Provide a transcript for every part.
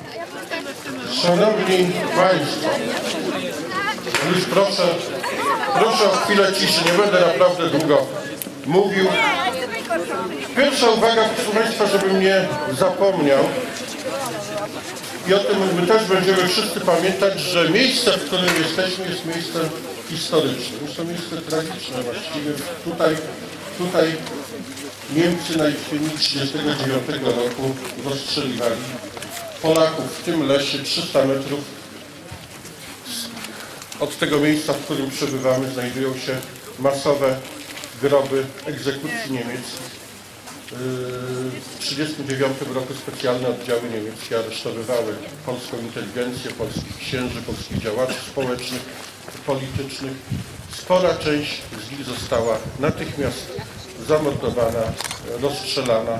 Szanowni Państwo, już proszę o chwilę ciszy, nie będę naprawdę długo mówił. Pierwsza uwaga, proszę Państwa, żebym nie zapomniał, i o tym my też będziemy wszyscy pamiętać, że miejsce, w którym jesteśmy, jest miejscem historycznym. Jest to miejsce tragiczne właściwie. Tutaj Niemcy na jesieni 1939 roku rozstrzeliwali Polaków w tym lesie 300 metrów od tego miejsca, w którym przebywamy, znajdują się masowe groby egzekucji niemieckich. W 1939 roku specjalne oddziały niemieckie aresztowywały polską inteligencję, polskich księży, polskich działaczy społecznych, politycznych. Spora część z nich została natychmiast zamordowana, rozstrzelana.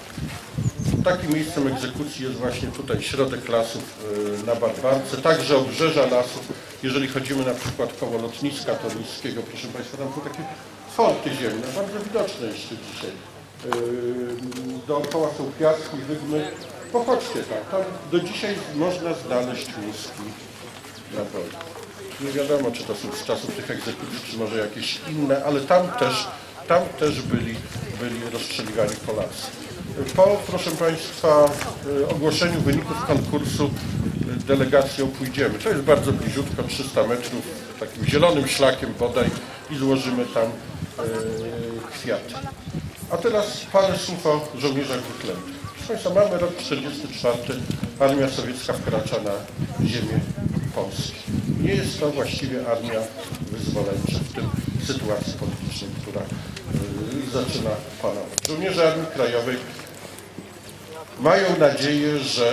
Takim miejscem egzekucji jest właśnie tutaj środek lasów na Barbarce, także obrzeża lasów. Jeżeli chodzimy na przykład koło lotniska toruńskiego, proszę Państwa, tam są takie forty ziemne, bardzo widoczne jeszcze dzisiaj. Dookoła są piaski, wydmy. Pochodźcie tam do dzisiaj można znaleźć łuski na woli. Nie wiadomo, czy to są z czasów tych egzekucji, czy może jakieś inne, ale tam też byli rozstrzeliwani Polacy. Po, proszę Państwa, ogłoszeniu wyników konkursu delegacją pójdziemy. To jest bardzo bliziutko, 300 metrów, takim zielonym szlakiem bodaj, i złożymy tam kwiaty. A teraz parę słów o żołnierzach wyklętych. Proszę Państwa, mamy rok 1944, armia sowiecka wkracza na ziemię Polski. Nie jest to właściwie armia wyzwoleńcza w tym sytuacji politycznej, która zaczyna panować. Żołnierze Armii Krajowej mają nadzieję, że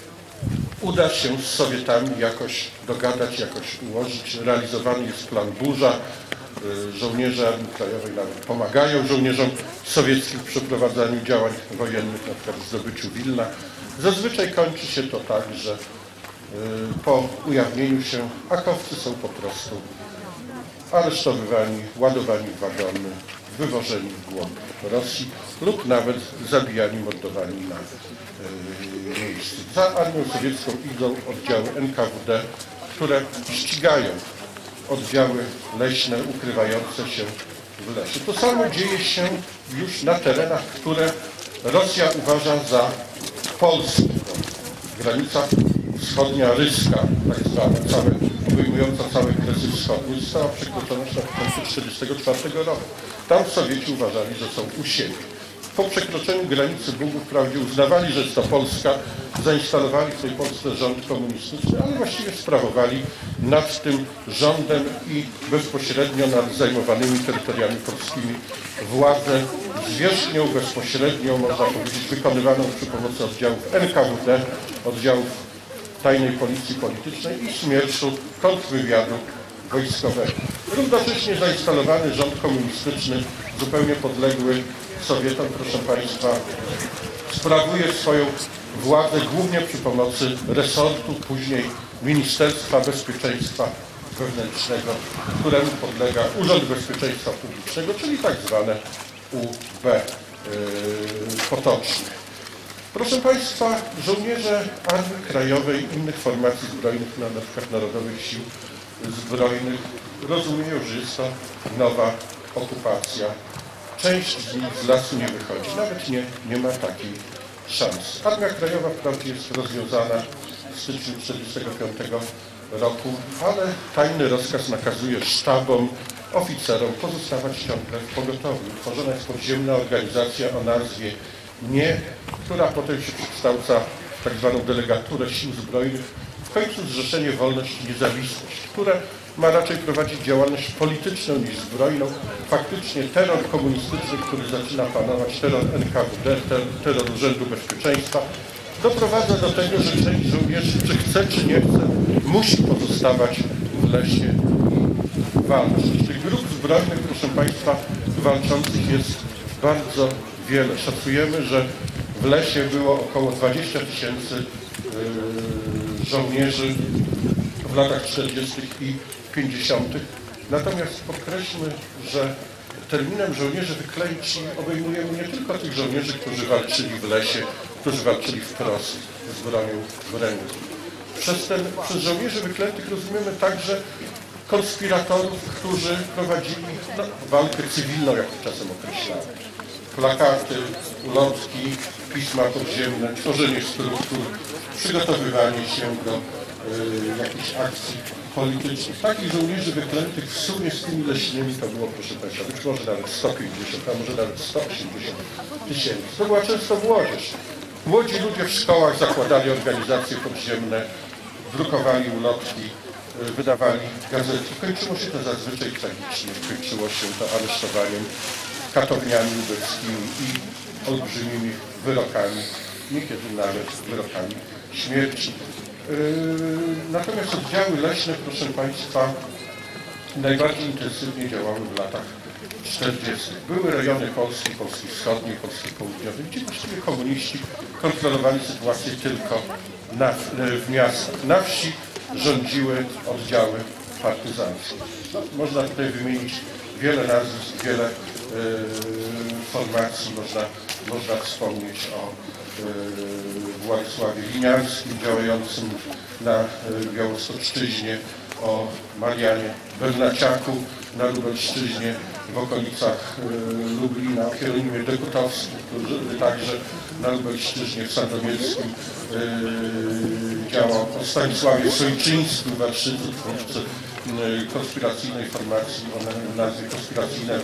uda się z Sowietami jakoś dogadać, jakoś ułożyć. Realizowany jest plan Burza. Żołnierze Armii Krajowej nawet pomagają żołnierzom sowieckich w przeprowadzaniu działań wojennych, na przykład w zdobyciu Wilna. Zazwyczaj kończy się to tak, że po ujawnieniu się akowcy są po prostu aresztowywani, ładowani w wagony, wywożeni w głąb Rosji lub nawet zabijani, mordowani na miejscu. Za armią sowiecką idą oddziały NKWD, które ścigają oddziały leśne ukrywające się w lesie. To samo dzieje się już na terenach, które Rosja uważa za polskie. Granica wschodnia Ryska, tak zwana, obejmująca cały Kresy Wschodni, została przekroczona na początku 1944 roku. Tam Sowieci uważali, że są u siebie. Po przekroczeniu granicy Bugów wprawdzie uznawali, że jest to Polska, zainstalowali w tej Polsce rząd komunistyczny, ale właściwie sprawowali nad tym rządem i bezpośrednio nad zajmowanymi terytoriami polskimi władzę zwierzchnią, bezpośrednią, można powiedzieć, wykonywaną przy pomocy oddziałów NKWD, oddziałów tajnej policji politycznej i Smierszu, kontrwywiadu wojskowego. Równocześnie zainstalowany rząd komunistyczny, zupełnie podległy Sowietom, proszę Państwa, sprawuje swoją władzę głównie przy pomocy resortu, później Ministerstwa Bezpieczeństwa Wewnętrznego, któremu podlega Urząd Bezpieczeństwa Publicznego, czyli tak zwane UB potocznie. Proszę Państwa, żołnierze Armii Krajowej i innych formacji zbrojnych, na przykład Narodowych Sił Zbrojnych, rozumieją, że jest to nowa okupacja. Część z nich z lasu nie wychodzi, nawet nie ma takiej szansy. Armia Krajowa wprawdzie jest rozwiązana w styczniu 1945 roku, ale tajny rozkaz nakazuje sztabom, oficerom pozostawać ciągle w pogotowiu. Tworzona jest podziemna organizacja o nazwie NIE, która potem się przekształca w tak zwaną delegaturę sił zbrojnych, w końcu Zrzeszenie Wolność i Niezawisłość, które ma raczej prowadzić działalność polityczną niż zbrojną. Faktycznie terror komunistyczny, który zaczyna panować, terror NKWD, terror Urzędu Bezpieczeństwa, doprowadza do tego, że część żołnierzy, czy chce, czy nie chce, musi pozostawać w lesie i walczyć. Tych grup zbrojnych, proszę Państwa, walczących jest bardzo wiele. Szacujemy, że w lesie było około 20 000 żołnierzy w latach 40. i 50. Natomiast podkreślmy, że terminem żołnierze wyklęci obejmujemy nie tylko tych żołnierzy, którzy walczyli w lesie, którzy walczyli wprost z bronią w ręku. Przez żołnierzy wyklętych rozumiemy także konspiratorów, którzy prowadzili walkę cywilną, jak to czasem określamy. Plakaty, ulotki, pisma podziemne, tworzenie struktur, przygotowywanie się do jakichś akcji politycznych. Takich żołnierzy wyklętych w sumie z tymi leśnymi to było, proszę Państwa, być może nawet 150, a może nawet 180 tysięcy. To była często młodzież. Młodzi ludzie w szkołach zakładali organizacje podziemne, drukowali ulotki, wydawali gazety. Kończyło się to zazwyczaj tragicznie. Kończyło się to aresztowaniem, katowniami lubeckimi i olbrzymimi wyrokami, niekiedy nawet wyrokami śmierci. Natomiast oddziały leśne, proszę Państwa, najbardziej intensywnie działały w latach 40. Były rejony Polski, Polski Wschodniej, Polski Południowej, gdzie właściwie komuniści kontrolowali sytuację tylko w miastach. Na wsi rządziły oddziały partyzanckie. No, można tutaj wymienić wiele nazwisk, wiele formacji. Można wspomnieć o Władysławie Liniarskim działającym na Białostoczczyźnie, o Marianie Bernaciaku na Lubelszczyźnie, w okolicach Lublina, o Hieronimie Dekutowskim, który także na Lubelszczyźnie w Sandomierskim działał, o Stanisławie Sojczyńskim w Warszycu, twórcy konspiracyjnej formacji o nazwie Konspiracyjne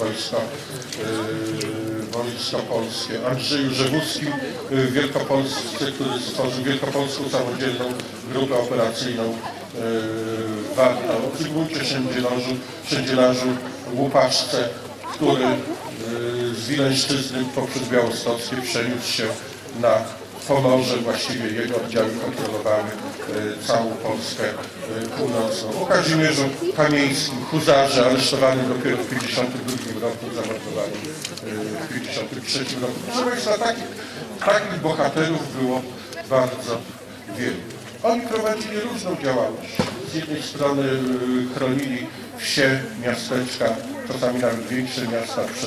Wojsko Polskie, Andrzeju Rzewuskim w Wielkopolsce, który stworzył Wielkopolską Samodzielną Grupę Operacyjną Warta, o Zygmuncie Szędzielarzu Łupaszce, który z Wileńszczyzny poprzez Białostockie przeniósł się na Pomorze, właściwie jego oddziały kontrolowały całą Polskę północną. O Kazimierzu Kamieńskim, huzarze, aresztowanym dopiero w 1952 roku, zamordowanym w 1953 roku. Proszę Państwa, takich bohaterów było bardzo wielu. Oni prowadzili różną działalność. Z jednej strony chronili wsie, miasteczka, czasami nawet większe miasta przed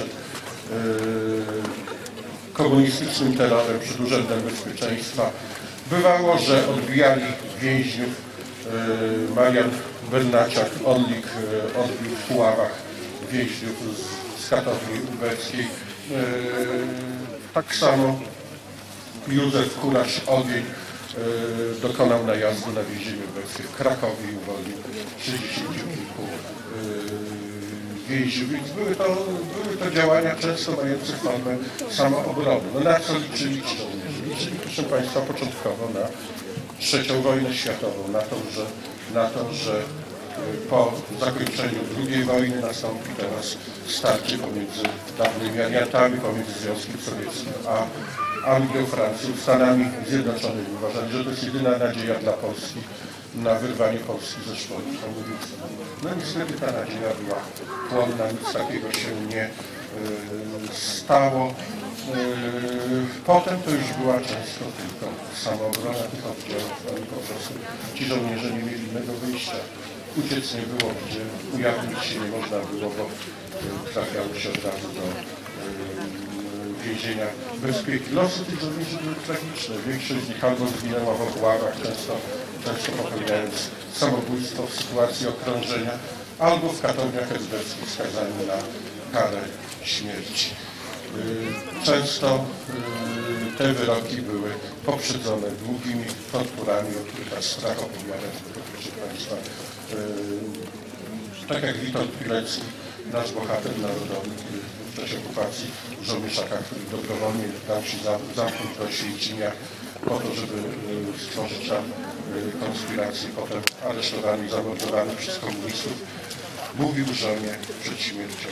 komunistycznym terrorem, przed Urzędem Bezpieczeństwa. Bywało, że odbijali więźniów. Marian Bernaciak, Orlik odbił w Puławach więźniów z katowni lubeckiej. Tak samo Józef Kuraś-Ogień dokonał najazdu na więzienie lubeckie w Krakowie i uwolnił 60 kilku więźniów. Więc były to działania często mające formę samoobrony. No na co liczyli ci żołnierze? Liczyli, proszę Państwa, początkowo na III wojnę światową, na to, że po zakończeniu II wojny nastąpi teraz starcie pomiędzy dawnymi aliantami, pomiędzy Związkiem Sowieckim a Anglią, Francją, Stanami Zjednoczonymi. Uważali, że to jest jedyna nadzieja dla Polski na wyrwanie Polski ze szponu komunistów. No niestety ta nadzieja była płonna, nic takiego się nie stało. Potem to już była często tylko samoobrona tych oddziałów, oni po prostu ci żołnierze nie mieli innego wyjścia. Uciec nie było, gdzie ujawnić się nie można było, bo trafiało się od razu do więzienia bezpieki. Losy tych żołnierzy były tragiczne. Większość z nich albo zginęła w obławach, często popełniając samobójstwo w sytuacji okrążenia, albo w katowniach esbeckich skazani na karę śmierci. Często te wyroki były poprzedzone długimi torturami, o których aż strach opowiadać, bo proszę Państwa, tak jak Witold Pilecki, nasz bohater narodowy, który w czasie okupacji w żołnierzakach, który dobrowolnie dał się zamknąć do Oświęcimia po to, żeby stworzyć tam konspirację, potem aresztowany i zamordowany przez komunistów, mówił żonie przed śmiercią,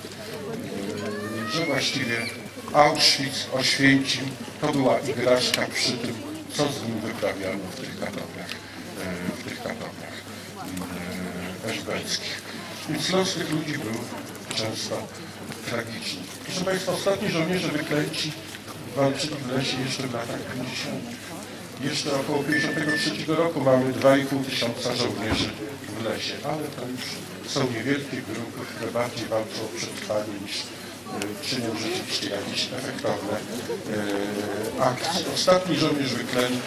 że właściwie Auschwitz, Oświęcim to była igraszka przy tym, co z nim wyprawiano w tych katowniach esbeckich. Więc los tych ludzi był często tragiczny. Proszę Państwa, ostatni żołnierze wyklęci walczyli w lesie jeszcze w latach 50. Jeszcze około 1953 roku mamy 2,5 tysiąca żołnierzy w lesie, ale to już są niewielkie grupy, które bardziej walczą o przetrwanie niż czynią rzeczywiście jakieś efektowne akcje. Ostatni żołnierz wyklęty,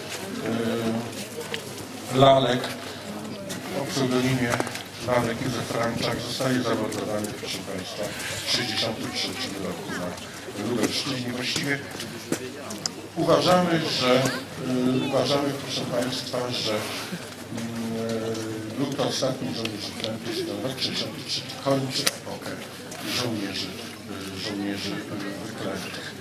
Lalek, o pseudonimie Lalek Józef Franczak, zostaje zamordowany, proszę Państwa, w 1963 roku na Lubelszczyźnie. Właściwie uważamy, proszę Państwa, że był to ostatni żołnierz wyklęty, ten rok 1963 kończy epokę żołnierzy wyklętych.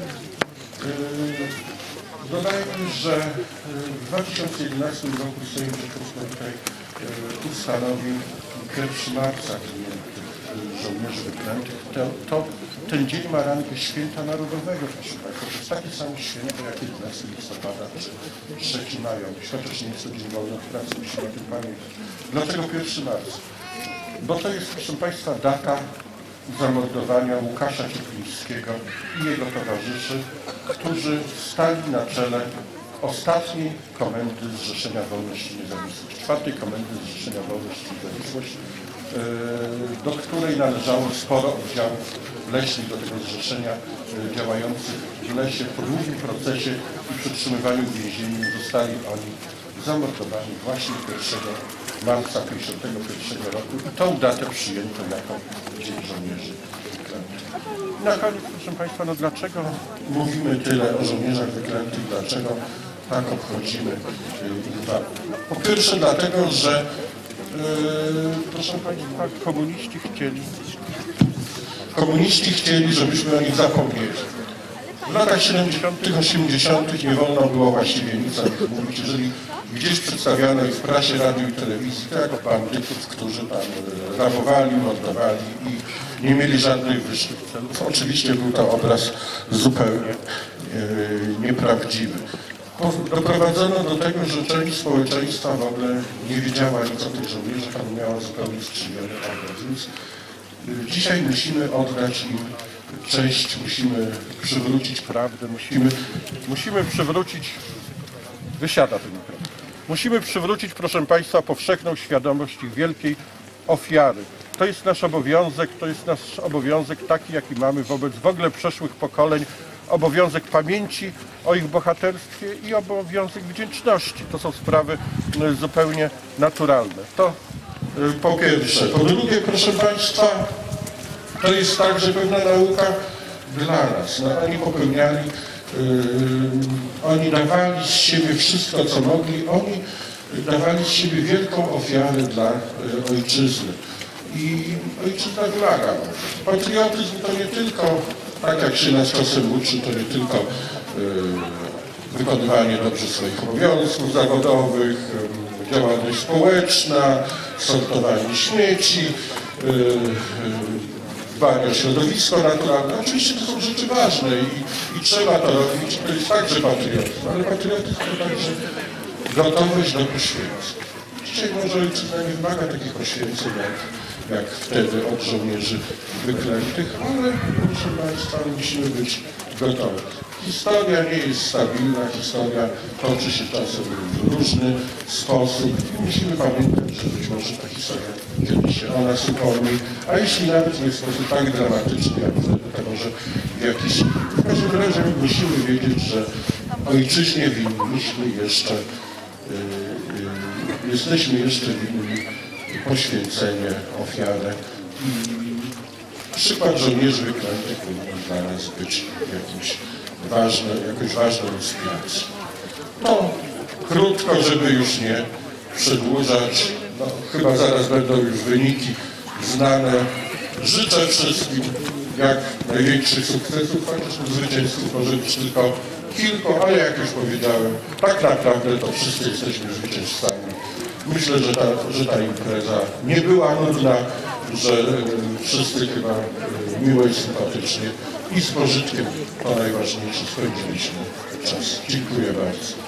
Dodajmy, że w 2011 roku Sejm Rzeczypospolitej ustanowił 1 marca żołnierzy wyklętych. Ten dzień ma rangę święta narodowego, proszę Państwa. To jest takie samo święto jak 11 listopada czy 3 maja. Chociaż nie jest to dzień wolny od pracy, musimy o tym pamiętać. Dlaczego 1 marca? Bo to jest, proszę Państwa, data zamordowania Łukasza Cieplińskiego i jego towarzyszy, którzy stali na czele ostatniej komendy Zrzeszenia Wolność i Niezawisłość, 4. komendy Zrzeszenia Wolność i Niezawisłość, do której należało sporo oddziałów leśnych do tego zrzeszenia, działających w lesie. Po długim procesie i przetrzymywaniu w więzieniu zostali oni zamordowani właśnie 1 marca 1951 roku i tą datę przyjęto jako Dzień Żołnierzy Wyklętych. Na koniec, proszę Państwa, no dlaczego mówimy tyle o żołnierzach wyklętych, dlaczego tak obchodzimy ich dwa? Po pierwsze dlatego, że proszę Państwa, komuniści chcieli, żebyśmy o nich zapomnieli. W latach 70., 80. nie wolno było właściwie nic o nich mówić. Jeżeli gdzieś przedstawiano ich w prasie, radiu i telewizji, to jako bandytów, którzy tam rabowali, mordowali i nie mieli żadnych wyższych celów. Oczywiście był to obraz zupełnie nieprawdziwy. Doprowadzono do tego, że część społeczeństwa w ogóle nie wiedziała nic o tych żołnierzach, a miała zupełnie skrzywiony obraz. Więc dzisiaj musimy oddać im cześć, musimy przywrócić prawdę, musimy przywrócić, musimy przywrócić, proszę Państwa, powszechną świadomość ich wielkiej ofiary. To jest nasz obowiązek taki, jaki mamy wobec w ogóle przeszłych pokoleń, obowiązek pamięci o ich bohaterstwie i obowiązek wdzięczności. To są sprawy zupełnie naturalne. To po pierwsze. Po drugie, proszę Państwa, to jest także pewna nauka dla nas. No, oni popełniali, oni dawali z siebie wszystko, co mogli. Oni dawali z siebie wielką ofiarę dla ojczyzny. I ojczyzna wymaga. Patriotyzm to nie tylko, tak jak się nas czasem uczy, to nie tylko wykonywanie dobrze swoich obowiązków zawodowych, działalność społeczna, sortowanie śmieci, dbanie o środowisko naturalne. Oczywiście to są rzeczy ważne i trzeba to robić. To jest także patriotyzm, ale patriotyzm to także gotowość do poświęceń. Dzisiaj może ojczyzna nie wymaga takich poświęceń jak wtedy od żołnierzy wyklętych, ale proszę Państwa, musimy być gotowi. Historia nie jest stabilna, historia toczy się czasem w różny sposób i musimy pamiętać, że być może ta historia kiedyś się o nas upomni, a jeśli nawet nie w sposób tak dramatyczny, jak wtedy, to może w jakiś... W każdym razie musimy wiedzieć, że ojczyźnie winniśmy jeszcze, jesteśmy jeszcze winni poświęcenie, ofiarę i przykład żołnierzy wyklętych powinien dla nas być jakąś ważną inspiracją. To krótko, żeby już nie przedłużać. No, chyba zaraz będą już wyniki znane. Życzę wszystkim jak największych sukcesów, chociaż zwycięzców może być tylko kilku, ale jak już powiedziałem, tak naprawdę to wszyscy jesteśmy zwycięzcami. Myślę, że ta impreza nie była nudna, że wszyscy chyba miło i sympatycznie i z pożytkiem, to najważniejsze, spędziliśmy czas. Dziękuję bardzo.